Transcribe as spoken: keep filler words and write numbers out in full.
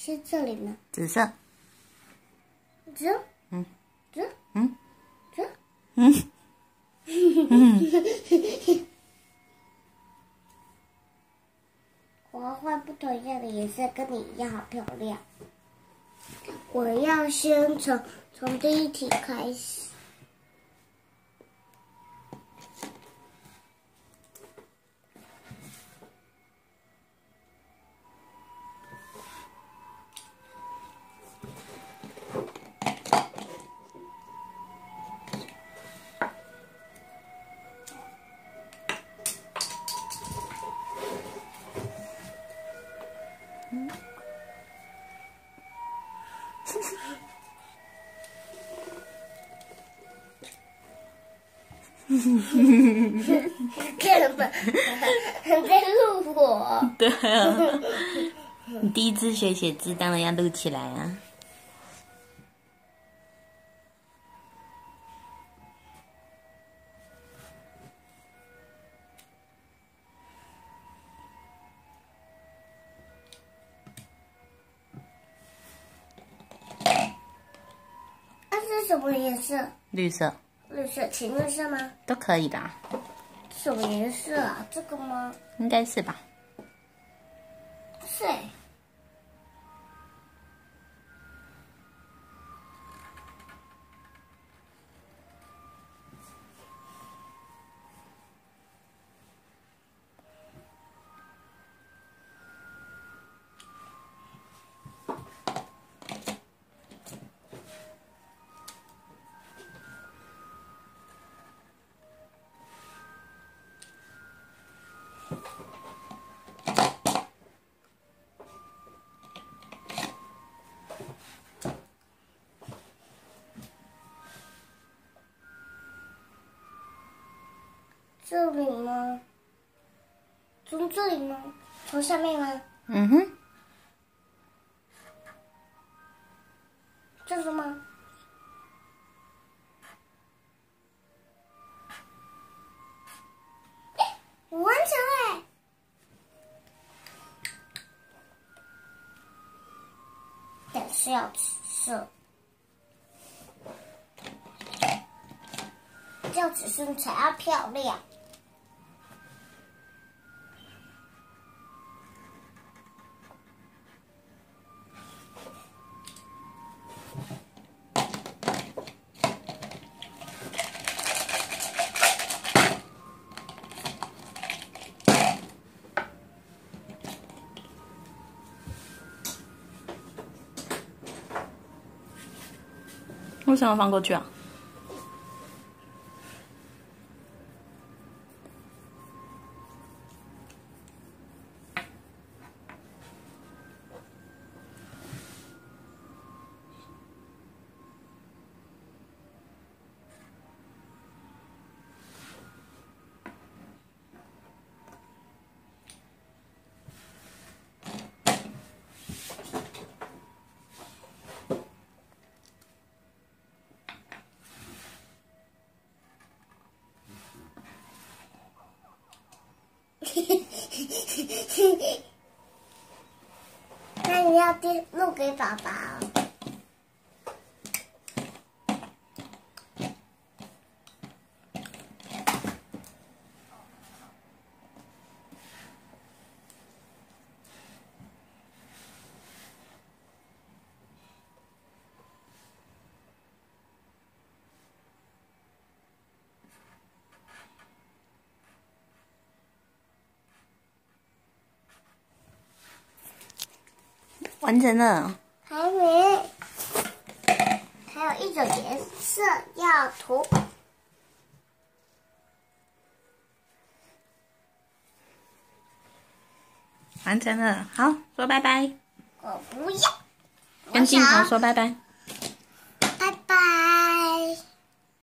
是这里呢？ 紫色。 这？ 嗯。 这？ 嗯。 这？ 嗯。 我要换不同样的颜色，跟你一样好漂亮。我要先从从第一题开始。根本在录我。 对啊，你第一次学写字，当然要录起来啊。 那是什么颜色？ 绿色。 绿色，浅绿色吗？ 都可以的。 什么颜色啊？这个吗？ 应该是吧。 是欸。这里吗？从这里吗？从下面吗？ 嗯哼。 这是吗？我完成了。但是要紫色，这样紫色才要漂亮。 为什么放过去啊？ 那你要电录给爸爸哦。 完成了。 还没，还有一种颜色要涂。 完成了，好，说拜拜。 我不要。 跟镜头说拜拜。